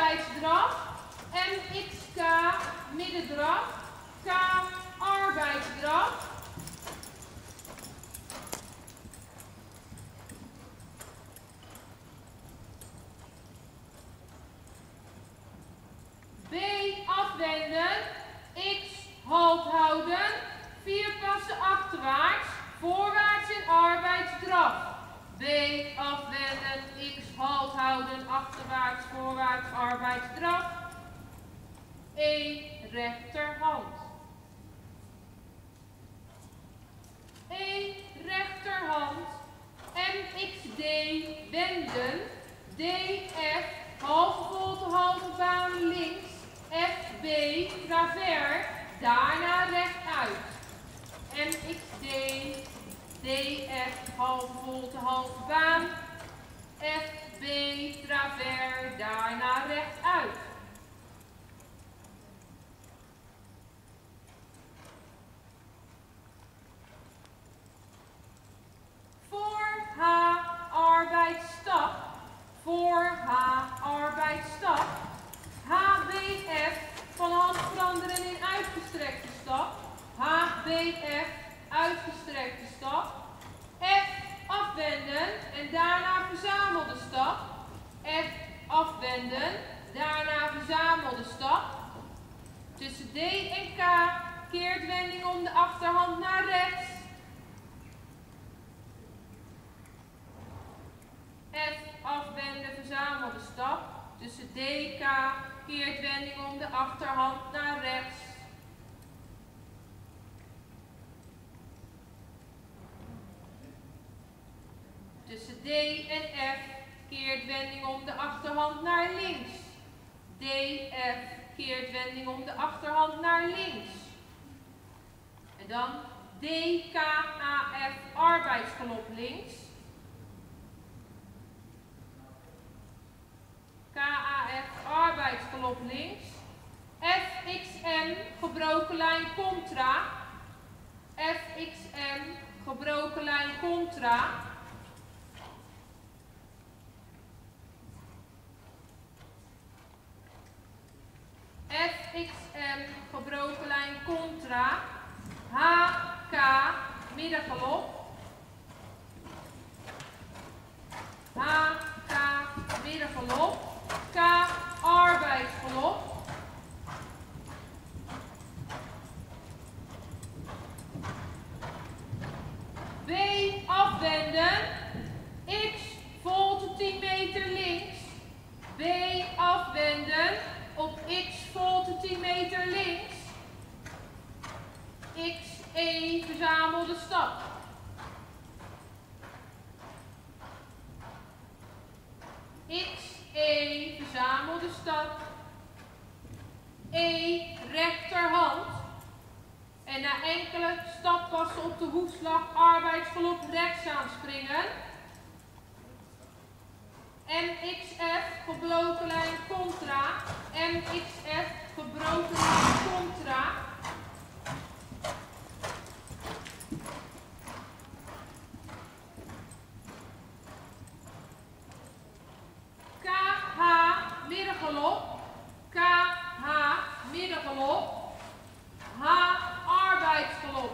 arbeidsdraf. MXK middendraf. K arbeidsdraf. B afwenden. X halt houden. 4 passen achterwaarts. Voorwaarts in arbeidsdraf. B afwenden. X halt houden. Achterwaarts, voorwaarts, arbeidsdraf. E rechterhand. E rechterhand. MXD wenden. DF halve volte halve baan links. FB travers. Daarna rechtuit. MXD, DF halve volte halve baan. FB travers. Daarna rechtuit. Voor H arbeidsstap. Voor H arbeidsstap. HBF van hand veranderen in uitgestrekte stap. HBF uitgestrekte stap. F afwenden en daarna verzamelde stap. F afwenden, daarna verzamelde stap. Tussen D en K keert wending om de achterhand naar rechts. F afwenden, verzamelde stap. Tussen DK keert wending om de achterhand naar rechts. Tussen D en F keert wending om de achterhand naar links. DF keert wending om de achterhand naar links. En dan DKAF arbeidsgalop links. KAF arbeidsgalop links. FXM gebroken lijn contra. FXM gebroken lijn contra. FXM gebroken lijn contra. HK middengalop. HK middengalop. K arbeidsgalop. B afwenden. X volte 10 meter links. B afwenden op X volte 10 meter links. XE verzamelde stap. XE verzamelde stap. E rechterhand. En na enkele stappassen op de hoefslag arbeidsgalop rechts aanspringen. MXF gebroken lijn contra. MXF gebroken lijn contra. KH middengalop. KH middengalop. H arbeidsgalop.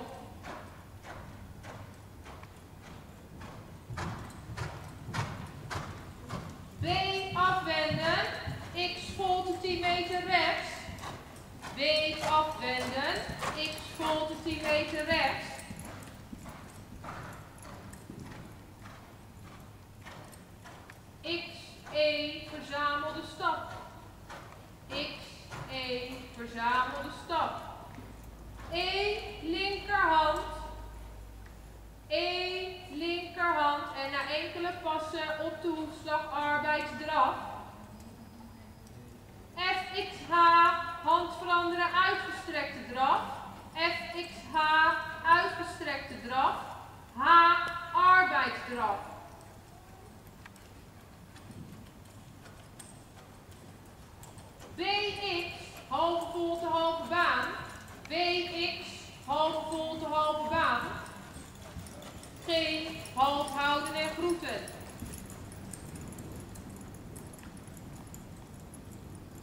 B afwenden. X volte 10 meter rechts. B afwenden. X volte 10 meter rechts. XE verzamelde stap. XE verzamelde stap. E linkerhand. E linkerhand en na enkele passen op de hoefslag arbeidsdraf. FXH hand veranderen uitgestrekte draf. FXH uitgestrekte draf. H arbeidsdraf. BX halve volte halve baan. BX halve volte halve baan. G halt houden en groeten.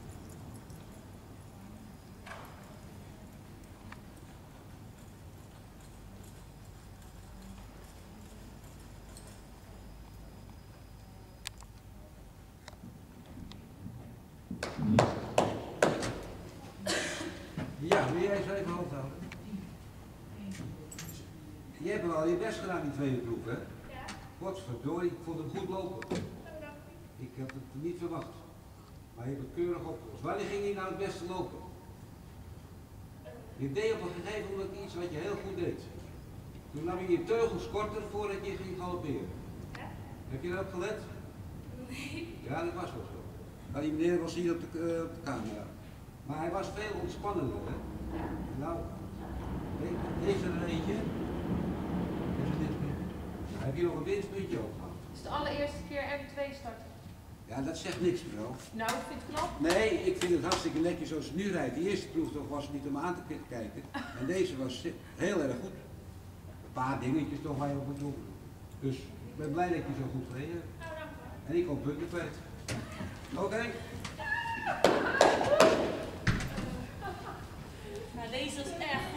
Ja, wil jij zo even hand houden? Je hebt wel je best gedaan, die tweede proef, hè? Ja. Godverdorie, ik vond hem goed lopen. Ik had het niet verwacht. Maar je hebt het keurig opgelost. Wanneer ging je nou het beste lopen? Je deed op een gegeven moment iets wat je heel goed deed. Toen nam je je teugels korter voordat je ging galopperen. Ja? Heb je daarop gelet? Nee. Ja, dat was wel zo. Maar die meneer was hier op de camera. Maar hij was veel ontspannender, hè? Nou, deze er eentje. Nou, heb je nog een winstpuntje opgehaald? Het is de allereerste keer M2 starten. Ja, dat zegt niks, mevrouw. Nou, ik vind het knap. Nee, ik vind het hartstikke netjes zoals het nu rijdt. Die eerste proeftocht was niet om aan te kijken. En deze was heel erg goed. Een paar dingetjes toch waar je op moet doen. Dus ik ben blij dat je zo goed gereden hebt. Nou, dank u. En ik kom punten kwijt. Oké? Maar deze is echt